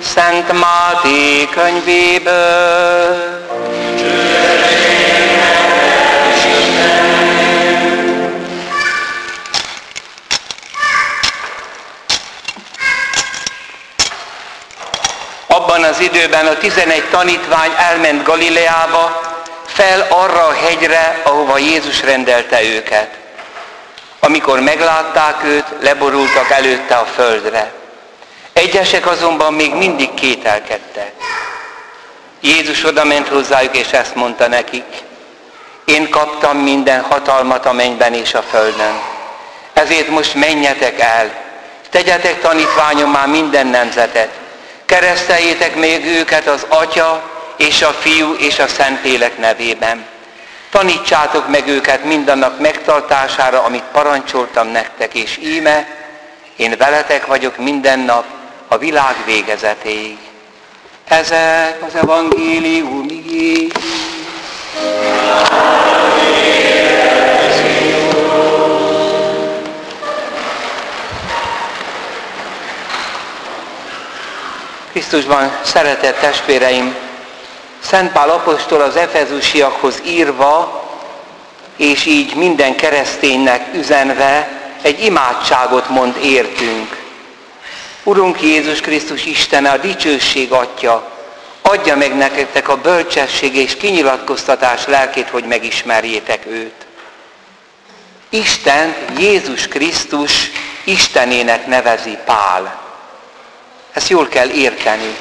Szent Máté könyvéből. Abban az időben a 11 tanítvány elment Galileába, fel arra a hegyre, ahova Jézus rendelte őket. Amikor meglátták őt, leborultak előtte a földre. Egyesek azonban még mindig kételkedtek. Jézus odament hozzájuk, és ezt mondta nekik: én kaptam minden hatalmat a mennyben és a földön. Ezért most menjetek el, tegyetek tanítványommá minden nemzetet, kereszteljétek meg őket az Atya és a Fiú és a Szentlélek nevében. Tanítsátok meg őket mindannak megtartására, amit parancsoltam nektek, és íme, én veletek vagyok minden nap, a világ végezetéig. Ezek az evangélium igény. Krisztusban szeretett testvéreim, Szent Pál apostol az efezusiakhoz írva, és így minden kereszténynek üzenve egy imádságot mond értünk. Urunk Jézus Krisztus Istene, a dicsőség Atya, adja meg nektek a bölcsesség és kinyilatkoztatás lelkét, hogy megismerjétek őt. Isten Jézus Krisztus Istenének nevezi Pál. Ezt jól kell érteni.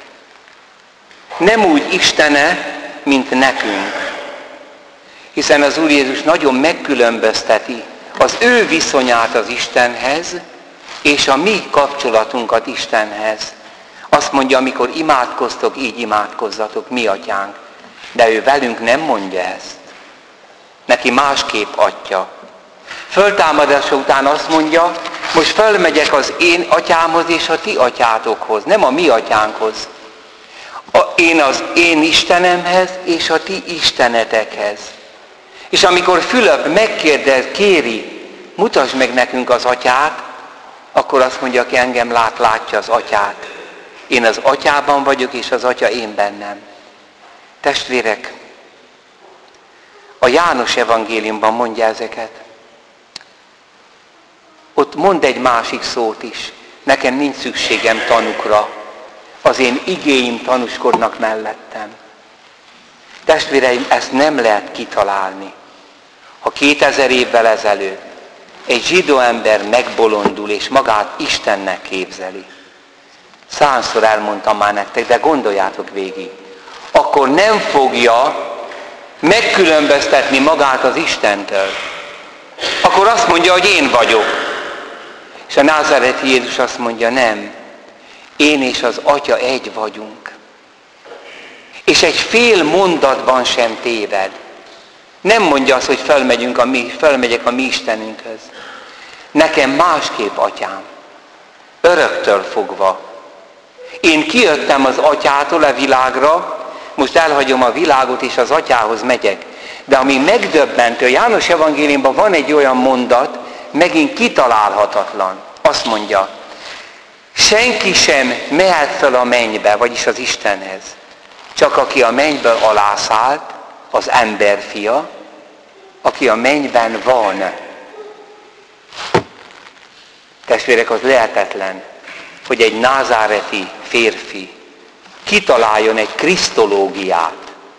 Nem úgy Istene, mint nekünk. Hiszen az Úr Jézus nagyon megkülönbözteti az ő viszonyát az Istenhez, és a mi kapcsolatunkat Istenhez. Azt mondja, amikor imádkoztok, így imádkozzatok, mi atyánk. De ő velünk nem mondja ezt. Neki másképp Atya. Föltámadása után azt mondja, most fölmegyek az én atyámhoz és a ti atyátokhoz, nem a mi atyánkhoz. Én az én Istenemhez és a ti istenetekhez. És amikor Fülöp megkérdez, kéri, mutasd meg nekünk az atyát, akkor azt mondja, aki engem lát, látja az atyát. Én az atyában vagyok, és az atya én bennem. Testvérek, a János evangéliumban mondja ezeket. Ott mond egy másik szót is. Nekem nincs szükségem tanukra. Az én igéim tanúskodnak mellettem. Testvéreim, ezt nem lehet kitalálni. Ha 2000 évvel ezelőtt egy zsidó ember megbolondul és magát Istennek képzeli, 100-szor elmondtam már nektek, de gondoljátok végig, akkor nem fogja megkülönböztetni magát az Istentől. Akkor azt mondja, hogy én vagyok. És a názáreti Jézus azt mondja, nem. Én és az Atya egy vagyunk. És egy fél mondatban sem téved. Nem mondja azt, hogy fölmegyek a mi Istenünkhöz. Nekem másképp Atyám. Öröktől fogva. Én kijöttem az Atyától a világra, most elhagyom a világot és az Atyához megyek. De ami megdöbbentő, a János evangéliumban van egy olyan mondat, megint kitalálhatatlan. Azt mondja, senki sem mehet fel a mennybe, vagyis az Istenhez. Csak aki a mennyből alászállt, az emberfia, aki a mennyben van. Testvérek, az lehetetlen, hogy egy názáreti férfi kitaláljon egy krisztológiát.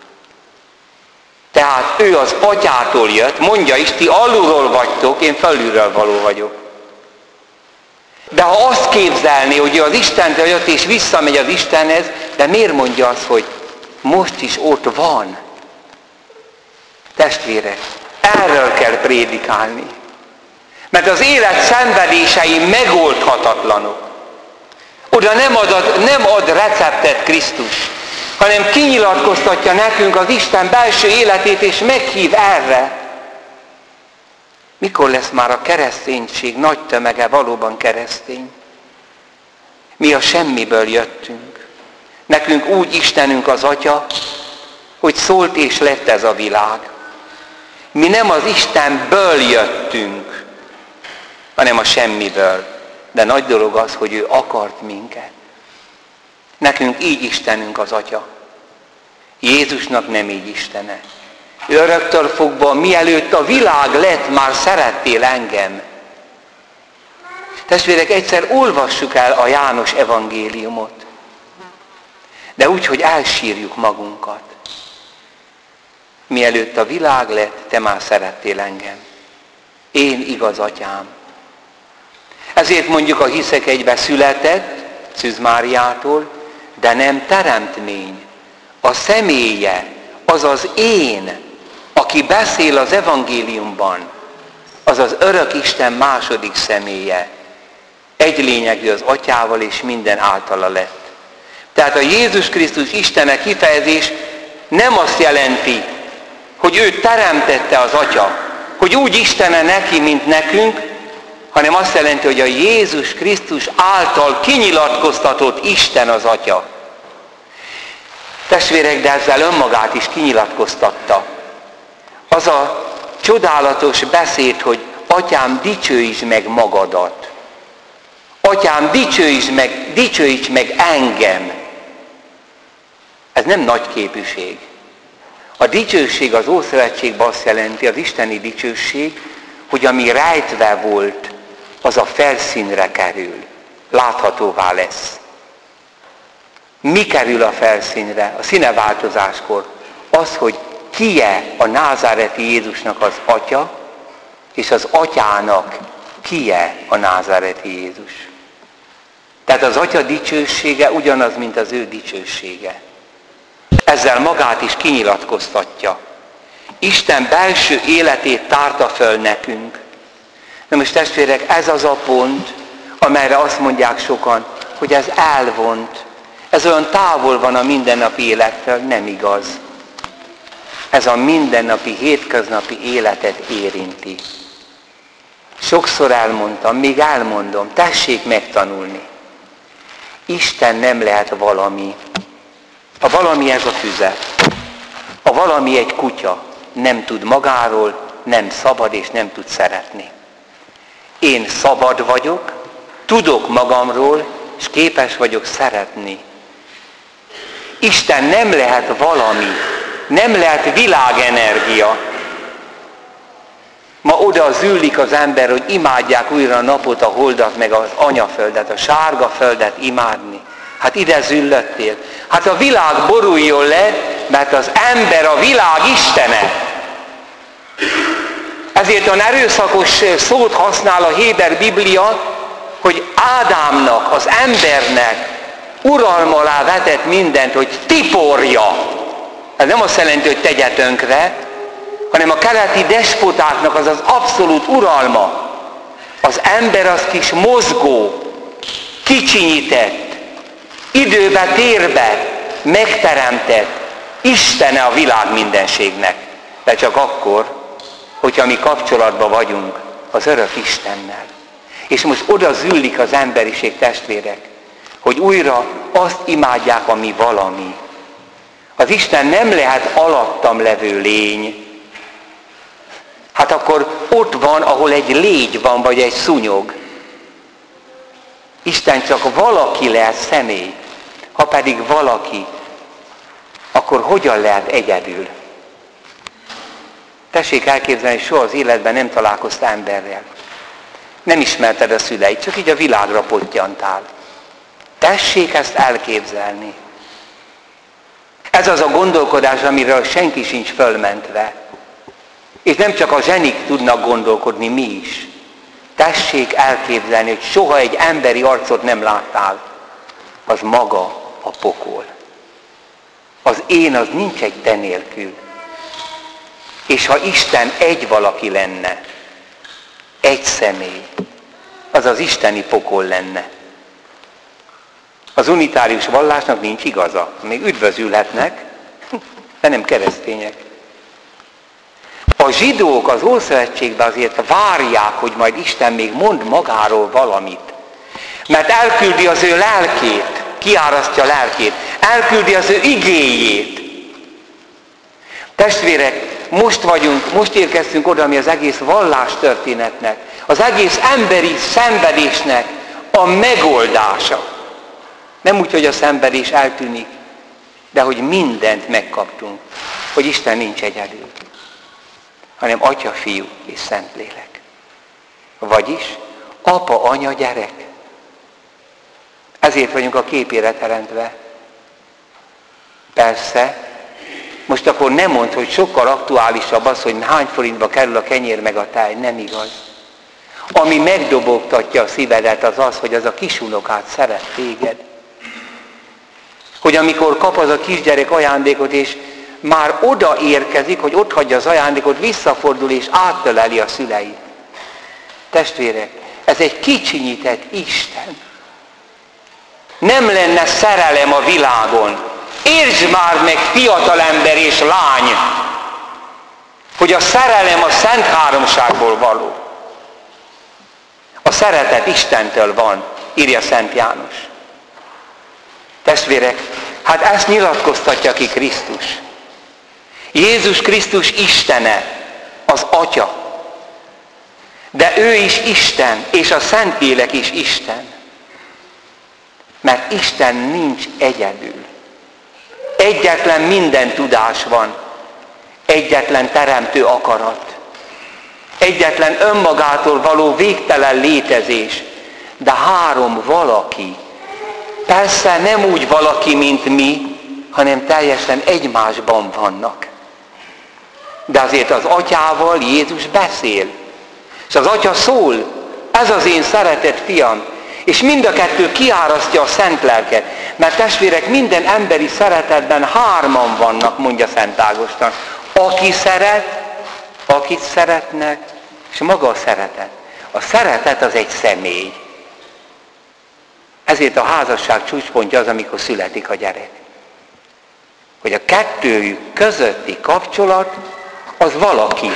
Tehát ő az Atyától jött, mondja is, ti alulról vagytok, én felülről való vagyok. De ha azt képzelné, hogy ő az Istentől jött és visszamegy az Istenhez, de miért mondja azt, hogy most is ott van? Testvérek, erről kell prédikálni. Mert az élet szenvedései megoldhatatlanok. Oda nem ad receptet Krisztus, hanem kinyilatkoztatja nekünk az Isten belső életét, és meghív erre. Mikor lesz már a kereszténység nagy tömege valóban keresztény? Mi a semmiből jöttünk. Nekünk úgy Istenünk az Atya, hogy szólt és lett ez a világ. Mi nem az Istenből jöttünk, hanem a semmiből. De nagy dolog az, hogy ő akart minket. Nekünk így Istenünk az Atya. Jézusnak nem így Istene. Ő öröktől fogva, mielőtt a világ lett, már szerettél engem. Testvérek, egyszer olvassuk el a János evangéliumot, de úgy, hogy elsírjuk magunkat. Mielőtt a világ lett, te már szerettél engem. Én igaz Atyám. Ezért mondjuk a Hiszek egybe született, Szűz Máriától, de nem teremtmény. A személye, az az én, aki beszél az evangéliumban, az az örök Isten második személye. Egy lényegű az Atyával, és minden általa lett. Tehát a Jézus Krisztus Istene kifejezés nem azt jelenti, hogy ő teremtette az Atya, hogy úgy Istene neki, mint nekünk, hanem azt jelenti, hogy a Jézus Krisztus által kinyilatkoztatott Isten az Atya. Testvérek, de ezzel önmagát is kinyilatkoztatta. Az a csodálatos beszéd, hogy Atyám, dicsőítsd meg magadat. Atyám, dicsőíts meg engem. Ez nem nagy képűség. A dicsőség az Ószövetségben azt jelenti, az isteni dicsőség, hogy ami rejtve volt, az a felszínre kerül. Láthatóvá lesz. Mi kerül a felszínre a színeváltozáskor? Az, hogy ki-e a názáreti Jézusnak az Atya, és az Atyának ki-e a názáreti Jézus. Tehát az Atya dicsősége ugyanaz, mint az ő dicsősége. Ezzel magát is kinyilatkoztatja. Isten belső életét tárta föl nekünk. Na most testvérek, ez az a pont, amelyre azt mondják sokan, hogy ez elvont. Ez olyan távol van a mindennapi élettől, nem igaz. Ez a mindennapi, hétköznapi életet érinti. Sokszor elmondtam, még elmondom, tessék megtanulni. Isten nem lehet valami. A valami ez a füzet. A valami egy kutya. Nem tud magáról, nem szabad és nem tud szeretni. Én szabad vagyok, tudok magamról, és képes vagyok szeretni. Isten nem lehet valami, nem lehet világenergia. Ma oda züllik az ember, hogy imádják újra a napot, a holdat, meg az anyaföldet, a sárga földet imádni. Hát ide züllöttél. Hát a világ boruljon le, mert az ember a világ istene. Ezért olyan erőszakos szót használ a Héber Biblia, hogy Ádámnak, az embernek uralma alá vetett mindent, hogy tiporja. Ez nem azt jelenti, hogy tegye tönkre, hanem a keleti despotáknak az az abszolút uralma. Az ember az kis mozgó, kicsinyített, időbe, térbe megteremtett Istene a világ mindenségnek. De csak akkor, hogyha mi kapcsolatban vagyunk az örök Istennel. És most oda züllik az emberiség, testvérek, hogy újra azt imádják, ami valami. Az Isten nem lehet alattam levő lény. Hát akkor ott van, ahol egy légy van, vagy egy szúnyog. Isten csak valaki lehet, személy. Ha pedig valaki, akkor hogyan lehet egyedül? Tessék elképzelni, hogy soha az életben nem találkoztál emberrel. Nem ismerted a szüleit, csak így a világra pottyantál. Tessék ezt elképzelni. Ez az a gondolkodás, amiről senki sincs fölmentve. És nem csak a zsenik tudnak gondolkodni, mi is. Tessék elképzelni, hogy soha egy emberi arcot nem láttál. Az maga a pokol. Az én az nincs egy te nélkül. És ha Isten egy valaki lenne, egy személy, az az isteni pokol lenne. Az unitárius vallásnak nincs igaza. Még üdvözülhetnek, de nem keresztények. A zsidók az Ószövetségben azért várják, hogy majd Isten még mond magáról valamit. Mert elküldi az ő lelkét, kiárasztja a lelkét, elküldi az ő igéjét. Testvérek, most érkeztünk oda, ami az egész vallástörténetnek, az egész emberi szenvedésnek a megoldása. Nem úgy, hogy a szenvedés eltűnik, de hogy mindent megkaptunk, hogy Isten nincs egyedül, hanem Atya, Fiú és Szentlélek. Vagyis apa, anya, gyerek. Ezért vagyunk a képére teremtve. Persze, most akkor nem mondd, hogy sokkal aktuálisabb az, hogy hány forintba kerül a kenyér meg a tej. Nem igaz. Ami megdobogtatja a szívedet, az az, hogy az a kisunokád szeret téged. Hogy amikor kap az a kisgyerek ajándékot, és már oda érkezik, hogy ott hagyja az ajándékot, visszafordul és átöleli a szüleit. Testvérek, ez egy kicsinyített Isten. Nem lenne szerelem a világon. Értsd már meg, fiatalember és lány, hogy a szerelem a Szent Háromságból való. A szeretet Istentől van, írja Szent János. Testvérek, hát ezt nyilatkoztatja ki Krisztus. Jézus Krisztus Istene, az Atya. De ő is Isten, és a Szentlélek is Isten. Mert Isten nincs egyedül. Egyetlen minden tudás van. Egyetlen teremtő akarat. Egyetlen önmagától való végtelen létezés. De három valaki. Persze nem úgy valaki, mint mi, hanem teljesen egymásban vannak. De azért az Atyával Jézus beszél. És az Atya szól, ez az én szeretett fiam. És mind a kettő kiárasztja a Szent Lelket. Mert testvérek, minden emberi szeretetben hárman vannak, mondja Szent Ágoston. Aki szeret, akit szeretnek, és maga a szeretet. A szeretet az egy személy. Ezért a házasság csúcspontja az, amikor születik a gyerek. Hogy a kettőjük közötti kapcsolat, az valaki.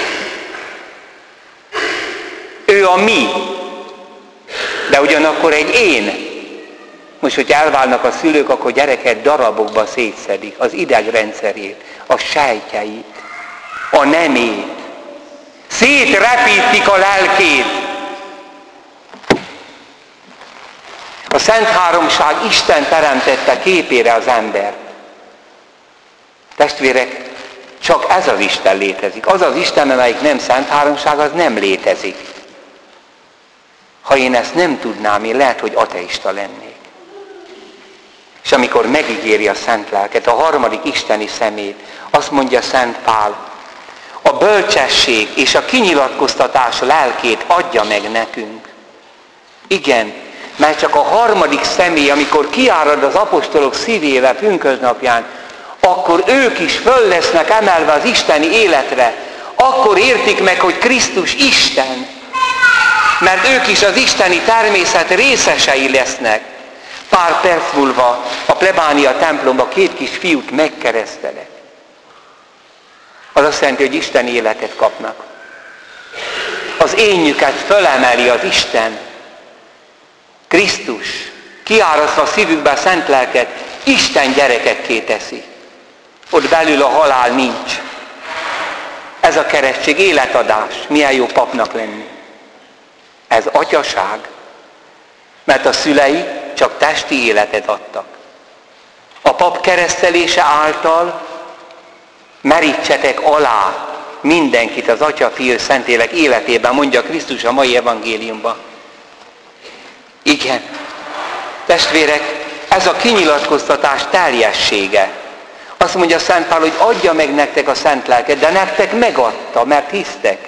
Ő a mi, de ugyanakkor egy én. Most, hogyha elválnak a szülők, akkor gyereket darabokba szétszedik, az idegrendszerét, a sejtjeit, a nemét. Szétrepítik a lelkét. A Szent Háromság Isten teremtette képére az embert. Testvérek, csak ez az Isten létezik. Az az Isten, amelyik nem Szent Háromság, az nem létezik. Ha én ezt nem tudnám, én lehet, hogy ateista lennék. És amikor megígéri a Szent Lelket, a harmadik isteni szemét, azt mondja Szent Pál, a bölcsesség és a kinyilatkoztatás lelkét adja meg nekünk. Igen, mert csak a harmadik személy, amikor kiárad az apostolok szívébe pünkösdnapján, akkor ők is föl lesznek emelve az isteni életre. Akkor értik meg, hogy Krisztus Isten. Mert ők is az isteni természet részesei lesznek. Pár perc múlva a plebánia templomba 2 kis fiút megkeresztelek. Az azt jelenti, hogy Isten életet kapnak. Az énjüket fölemeli az Isten. Krisztus kiárasztva a szívükbe a Szent Lelket, Isten gyerekekké teszi. Ott belül a halál nincs. Ez a keresztség életadás. Milyen jó papnak lenni. Ez atyaság. Mert a szülei csak testi életet adtak. A pap keresztelése által merítsetek alá mindenkit az Atya, Fiú, Szentlélek életében, mondja Krisztus a mai evangéliumban. Igen. Testvérek, ez a kinyilatkoztatás teljessége. Azt mondja Szent Pál, hogy adja meg nektek a Szent Lelket, de nektek megadta, mert hisztek.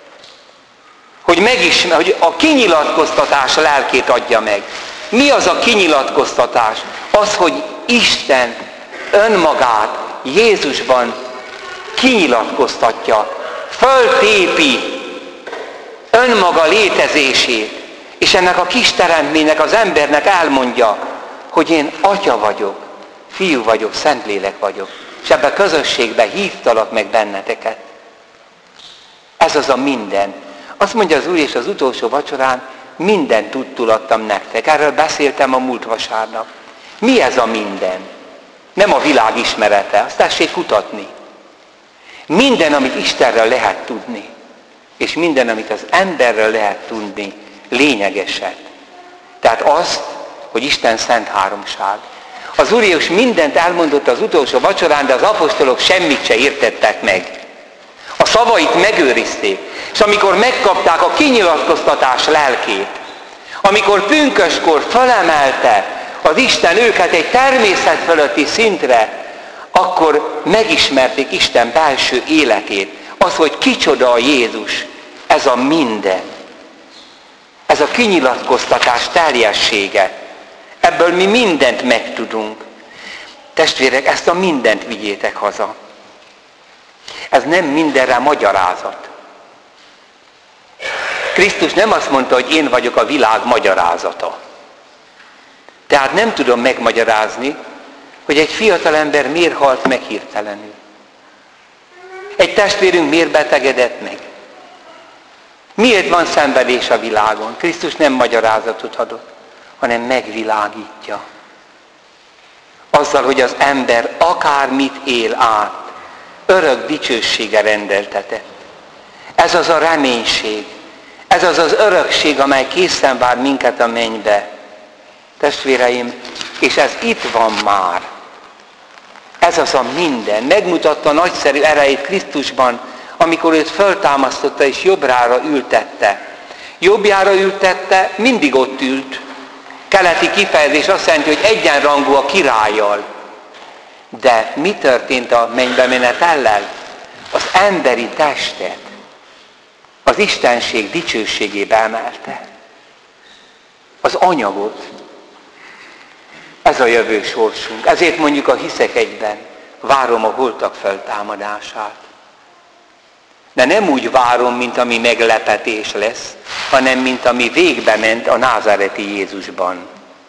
Hogy a kinyilatkoztatás lelkét adja meg. Mi az a kinyilatkoztatás? Az, hogy Isten önmagát Jézusban kinyilatkoztatja, föltépi önmaga létezését, és ennek a kis teremtménynek, az embernek elmondja, hogy én Atya vagyok, Fiú vagyok, Szentlélek vagyok, és ebben a közösségben hívtalak meg benneteket. Ez az a minden. Azt mondja az Úr, és az utolsó vacsorán, mindent tudtul adtam nektek. Erről beszéltem a múlt vasárnap. Mi ez a minden? Nem a világ ismerete, azt tessék kutatni. Minden, amit Istenről lehet tudni, és minden, amit az emberről lehet tudni, lényegeset. Tehát azt, hogy Isten szent háromság. Az Úr Jézus mindent elmondott az utolsó vacsorán, de az apostolok semmit se értettek meg. A szavait megőrizték, és amikor megkapták a kinyilatkoztatás lelkét, amikor pünköskor felemelte az Isten őket egy természet fölötti szintre, akkor megismerték Isten belső életét. Az, hogy kicsoda a Jézus, ez a minden. Ez a kinyilatkoztatás teljessége. Ebből mi mindent megtudunk. Testvérek, ezt a mindent vigyétek haza. Ez nem mindenre magyarázat. Krisztus nem azt mondta, hogy én vagyok a világ magyarázata. Tehát nem tudom megmagyarázni, hogy egy fiatalember miért halt meg hirtelenül. Egy testvérünk miért betegedett meg. Miért van szenvedés a világon? Krisztus nem magyarázatot adott, hanem megvilágítja. Azzal, hogy az ember akármit él át, örök dicsősége rendeltetett. Ez az a reménység, ez az az örökség, amely készen vár minket a mennybe. Testvéreim, és ez itt van már. Ez az a minden. Megmutatta nagyszerű erejét Krisztusban, amikor őt föltámasztotta és jobbjára ültette. Jobbjára ültette, mindig ott ült. Keleti kifejezés azt jelenti, hogy egyenrangú a királlyal. De mi történt a mennybe menetellel? Az emberi testet az Istenség dicsőségébe emelte. Az anyagot. Ez a jövő sorsunk. Ezért mondjuk a Hiszek egyben, várom a holtak feltámadását. De nem úgy várom, mint ami meglepetés lesz, hanem mint ami végbe ment a názáreti Jézusban.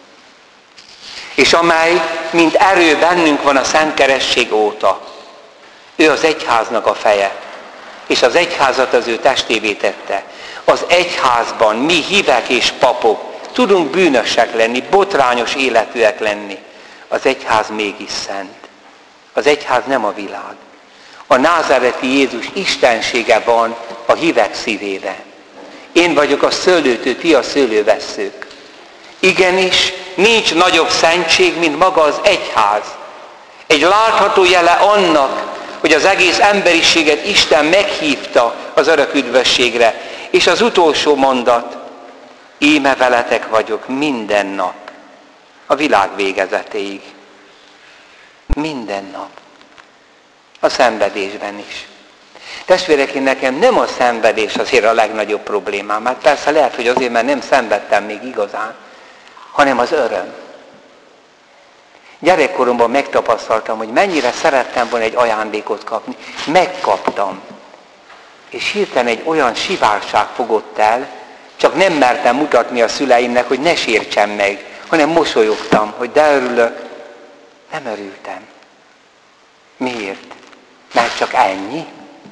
És amely, mint erő bennünk van a Szent Keresztség óta. Ő az egyháznak a feje, és az egyházat az ő testévé tette. Az egyházban mi hívek és papok tudunk bűnösek lenni, botrányos életűek lenni. Az egyház mégis szent. Az egyház nem a világ. A názáreti Jézus istensége van a hívek szívébe. Én vagyok a szőlőtő, ti a szőlővesszők. Igenis, nincs nagyobb szentség, mint maga az egyház. Egy látható jele annak, hogy az egész emberiséget Isten meghívta az örök üdvösségre. És az utolsó mondat, íme veletek vagyok minden nap, a világ végezetéig. Minden nap. A szenvedésben is. Testvérek, én nekem nem a szenvedés azért a legnagyobb problémám. Hát persze lehet, hogy azért, mert nem szenvedtem még igazán, hanem az öröm. Gyerekkoromban megtapasztaltam, hogy mennyire szerettem volna egy ajándékot kapni. Megkaptam. És hirtelen egy olyan sivárság fogott el, csak nem mertem mutatni a szüleimnek, hogy ne sértsem meg, hanem mosolyogtam, hogy de örülök. Nem örültem. Miért? Mert csak ennyi?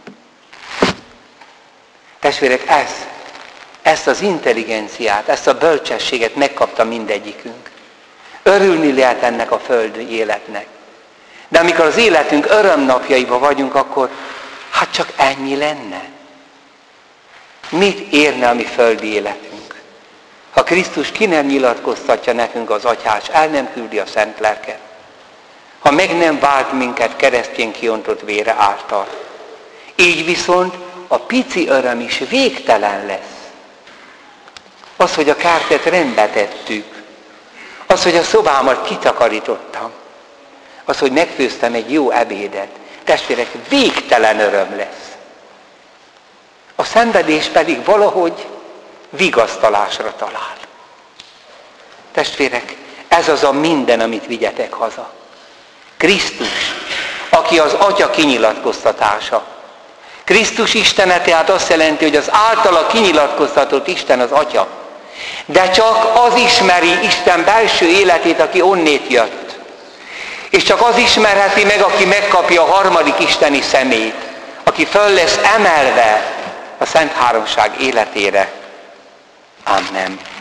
Testvérek, ezt az intelligenciát, ezt a bölcsességet megkapta mindegyikünk. Örülni lehet ennek a földi életnek. De amikor az életünk örömnapjaiban vagyunk, akkor hát csak ennyi lenne. Mit érne a mi földi életünk? Ha Krisztus ki nem nyilatkoztatja nekünk az Atyát, el nem küldi a Szent Lelket. Ha meg nem vált minket keresztjén kiontott vére által. Így viszont a pici öröm is végtelen lesz. Az, hogy a kártyát rendbe tettük. Az, hogy a szobámat kitakarítottam. Az, hogy megfőztem egy jó ebédet. Testvérek, végtelen öröm lesz. A szenvedés pedig valahogy vigasztalásra talál. Testvérek, ez az a minden, amit vigyetek haza. Krisztus, aki az Atya kinyilatkoztatása. Krisztus Istene tehát azt jelenti, hogy az általa kinyilatkoztatott Isten az Atya. De csak az ismeri Isten belső életét, aki onnét jött. És csak az ismerheti meg, aki megkapja a harmadik isteni személyt, aki föl lesz emelve a Szent Háromság életére. Amen.